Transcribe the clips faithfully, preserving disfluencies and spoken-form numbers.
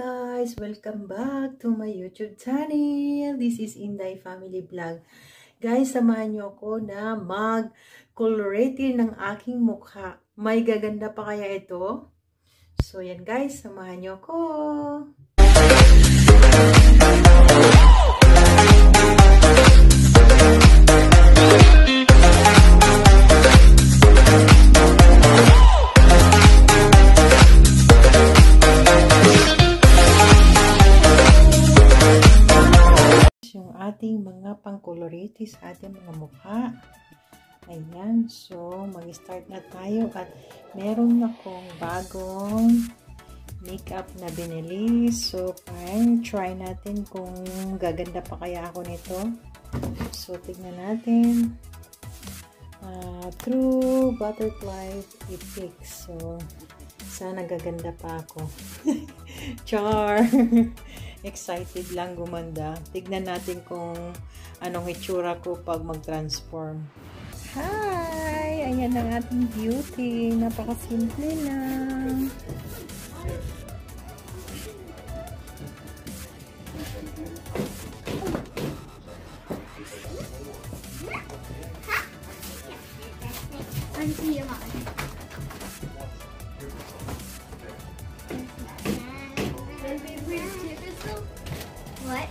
guys! Welcome back to my YouTube channel. This is Inday Family Vlog. Guys, samahan niyo ako na mag-colorate ng aking mukha. May gaganda pa kaya ito? So yan guys, samahan niyo ako. Yung ating mga pangkolorete sa ating mga mukha. Ayan, so mag-start na tayo at meron akong bagong makeup na binili. So, fine. Try natin kung gaganda pa kaya ako nito. So, tignan natin. Uh, True Butterfly Effect. So, sana gaganda pa ako. Char! Excited lang gumanda. Tignan natin kung anong itsura ko pag mag-transform. Hi! Ayan ang ating beauty. Napakasimple lang. What?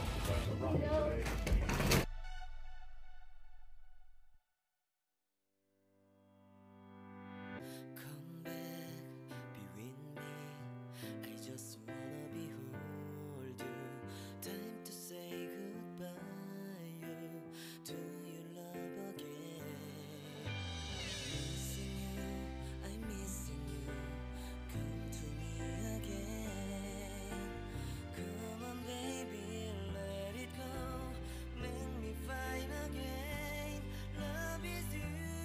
Come back, be with me. I just wanna behold you. Time to say goodbye. You to your love again. Missing you, I'm missing you. Come to me again. Come on, baby, let it go. Make me fine again. Love is you.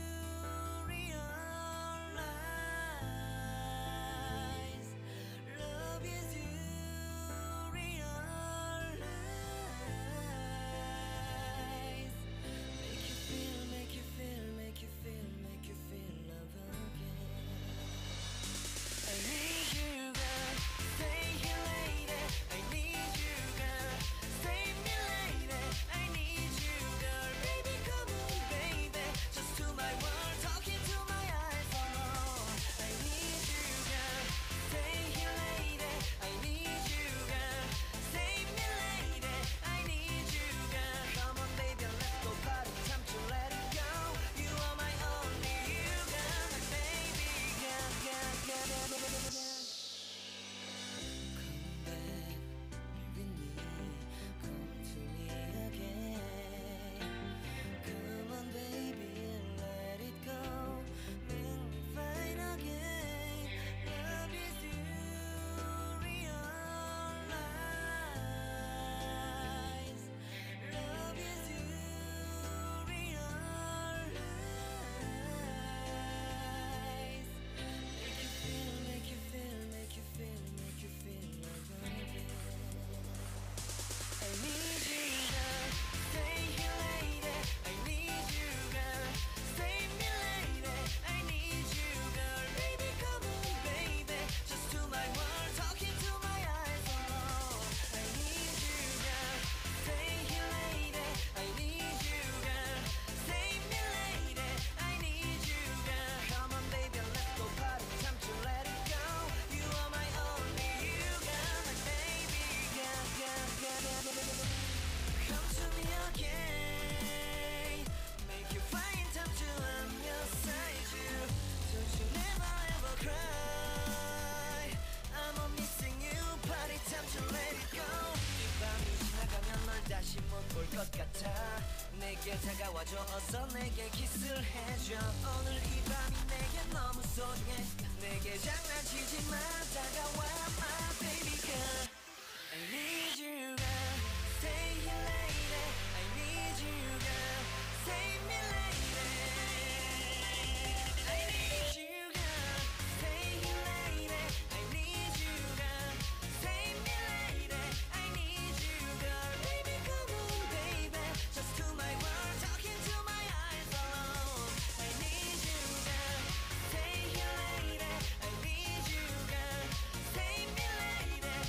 Realize love is you. Realize make you feel, make you feel, make you feel, make you feel love again. I need you, girl. Stay here, lady. I need you, girl. Save me, lady. I need you, girl. Baby, come on, baby. Just to my world, talking to my eyes alone. I need you, girl. Stay here, lady. I need you, girl. Save me, lady. I need you, girl. Come on, baby, let's go party. Time to let it go. You are my only you, girl. My baby, girl, girl, girl, girl, girl, girl, girl. Come back, be with me. Come to me again. Come on, baby, let it go. Make me fine again. Love is you. Realize love is you. Realize make you feel, make you feel, make you feel, make you feel love again. I need you, girl. Stay here, lady. I need you, girl. Save me, lady. I need you, girl. Baby, come on, baby. Just to my world, talking to my eyes alone. I need you, girl. Stay here, lady. I need you, girl. Save me, lady. I need you, girl. Come on, baby, let's go party. Time to let it go. You are my only you, girl. My baby, girl, girl, girl, girl, girl, girl. Come to me again. Make you find time to I'm your side, you. Don't you never ever cry. I'm on missing you. Party time to let it go. 이 밤이 지나가면 널 다시 못 볼 것 같아. 내게 다가와줘. 어서 내게 키스를 해줘. 오늘 이 밤이 내게 너무 소중해. 내게 장난치지 마. 다가와 my baby girl. I need you, girl. Stay here, lady. I need you, girl. Save me, lady. I need you, girl. Stay here, lady. I need you, girl. Save me, lady. I need you, girl. Baby, come on, baby. Just to my world, talking to my eyes alone. I need you, girl. Stay here, lady. I need you, girl. Save me, lady.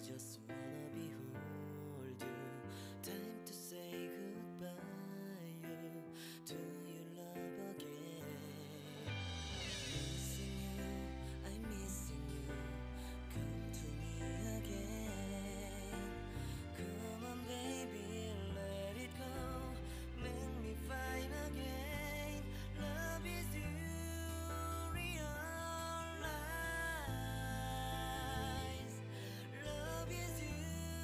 just wanna behold you. Time to say goodbye. You, to your love again. Missing you, I'm missing you. Come to me again. Come on, baby, let it go. Make me fine again. Love is you. Realize. Love is you.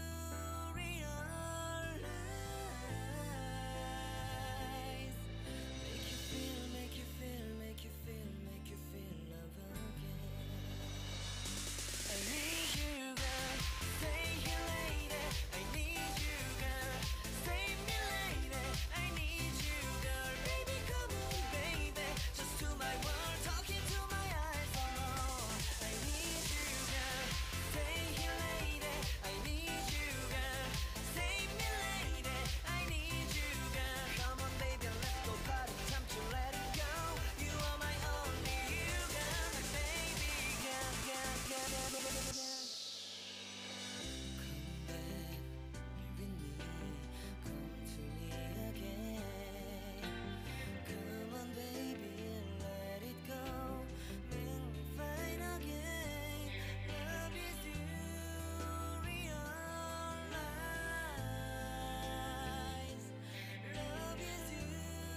Realize. Make you feel, make you feel, make you feel, make you feel love again. I need you, girl. Stay here, lady. I need you, girl. Save me, lady. I need you, girl. Baby, come on, baby. Just to my world, talking to my eyes alone. I need you, girl. Stay here, lady. I need you, girl. Save me, lady. I need you, girl. Come on, baby, let's go party. Time to let it go. You are my only you, girl. My baby, girl, girl, girl, girl, girl, girl, girl. Come back, be with me. Come to me again. Come on, baby, let it go. Make me fine again. Love is you. Realize. Love is you.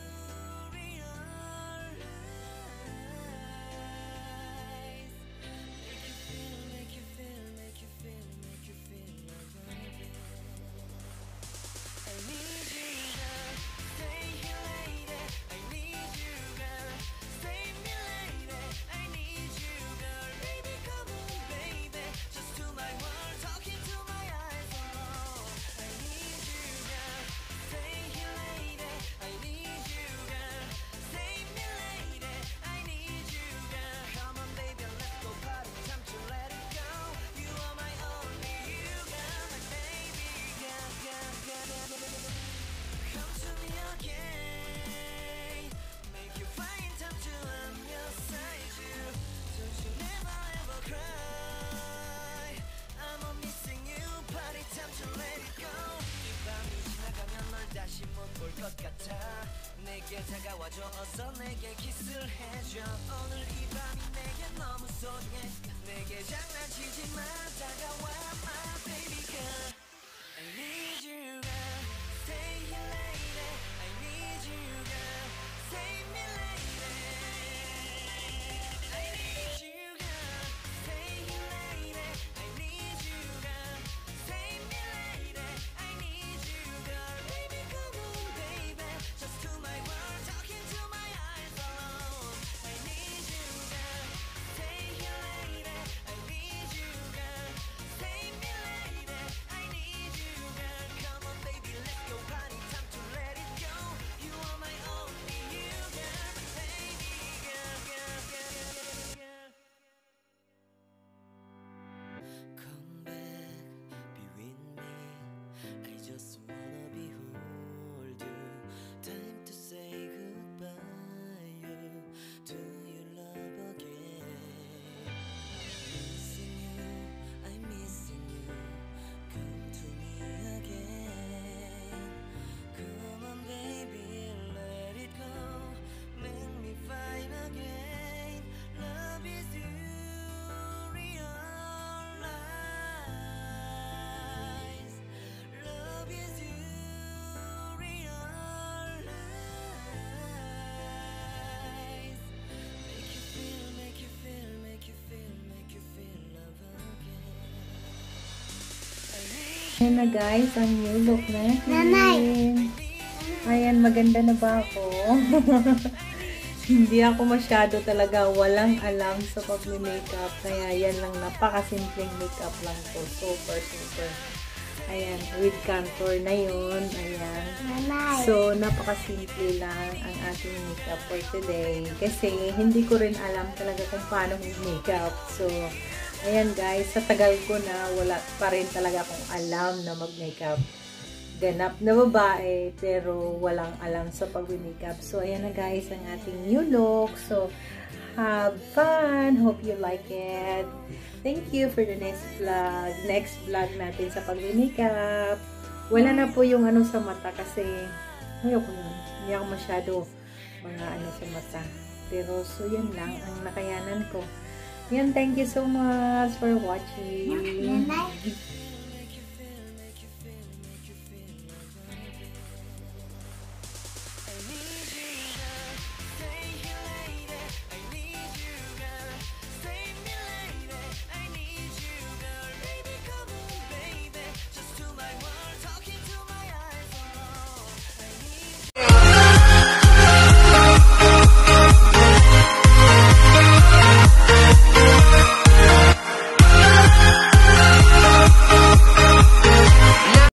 Realize. Make you feel, make you feel, make you feel, make you feel love again. I need you, girl. Stay here, lady. I need you, girl. Save me, lady. I need you, girl. Baby, come on, baby. Just to my world, talking to my eyes alone. I need you, girl. Stay here, lady. I need you, girl. Save me, lady. I need you, girl. Come on, baby, let's go party. Time to let it go. You are my only you, girl. My baby, girl, girl, girl, girl, girl, girl, girl. Come to me again. Make you find time to I'm your side, you. Don't you never ever cry. I'm a missing you. Party time to let it go. 이 밤이 지나가면 널 다시 못 볼 것 같아. 내게 다가와줘. 어서 내게 키스를 해줘. 오늘 이 밤이 내게 너무 소중해. 내게 장난치지 마. 다가와, my baby girl. I need you, girl. Stay here, lady. I need you, girl. Save me, lady. I need you, girl. Stay here, lady. I need you, girl. Save me, lady. I need you, girl. Baby, come on, baby. Just to my world, talking to my eyes alone. I need you, girl. Stay here, lady. I need you, girl. Save me, lady. I need you, girl. Come on, baby, let's go party. Time to let it go. You are my only you, girl. My baby, girl, girl, girl, girl, girl. Come back, be with me. I just wanna behold you. Time to say goodbye. You, to your love again. Missing you, I'm missing you. Come to me again. Come on, baby, let it go. Make me fine again. Love is you. Realize. Love is you. Realize. Make you feel, make you feel, make you feel, make you feel love again. I need Ayan na guys, ang new look natin. Nanay! Ayan, maganda na ba ako? Hindi ako masyado talaga walang alam sa pag-makeup. Kaya yan lang, napakasimpleng makeup lang to. Super, super. Ayan, with contour na yun. Ayan. Nanay. So, napakasimple lang ang ating makeup for today. Kasi, hindi ko rin alam talaga kung paano mag-makeup. So, ayan guys, sa tagal ko na, wala pa rin talaga akong alam na mag-makeup. Ganap na babae, pero walang alam sa pag-makeup. So, ayan na guys, ang ating new look. So, have fun. Hope you like it. Thank you for the next vlog. Next vlog natin sa pag-makeup. Wala na po yung ano sa mata kasi ayoko yun. Hindi ako masyado mga ano sa mata. Pero so yan lang ang nakayanan ko. Yan, thank you so much for watching. Bye-bye.